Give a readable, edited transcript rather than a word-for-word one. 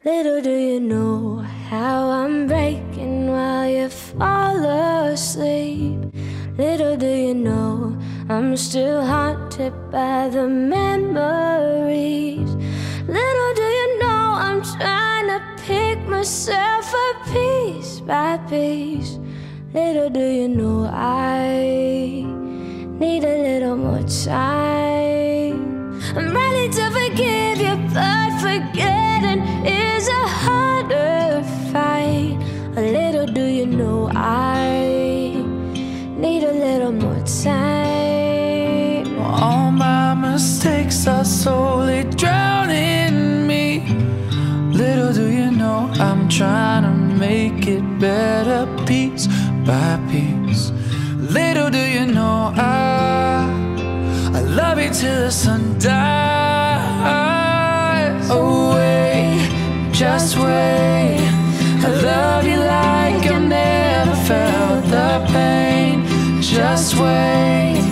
Little do you know how I'm breaking while you fall asleep. Little do you know I'm still haunted by the memories. Little do you know I'm trying to pick myself up piece by piece. Little do you know I need a little more time. I'm ready to forgive you, but forgetting is a harder fight. A little do you know I need a little more time. All my mistakes are slowly drowning me. Little do you know I'm trying to make it better piece by piece. Little do you know I love you till the sun dies. Oh wait, just wait. I love you like I've never felt the pain. Just wait.